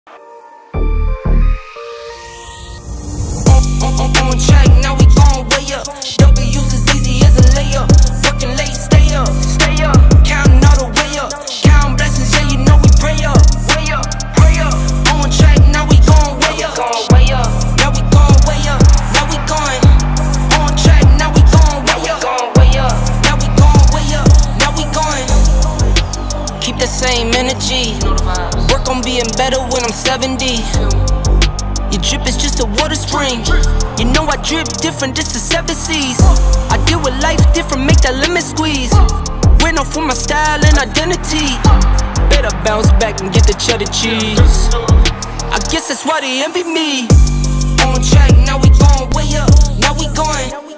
On track, now we going way up. W's as easy as a layup. Working late, stay up. Counting all the way up. Counting blessings, yeah, you know we pray up. Pray up. On track, now we going way up. Now we going way up. Now we going. On track, now we going way up. Now we going way up. Now we going. Keep the same energy. Work on being better when I'm 70. Your drip is just a water spring. You know I drip different, this is 7 seas. I deal with life different, make that lemon squeeze. Went off for my style and identity. Better bounce back and get the cheddar cheese. I guess that's why they envy me. On track, now we going way up. Now we going.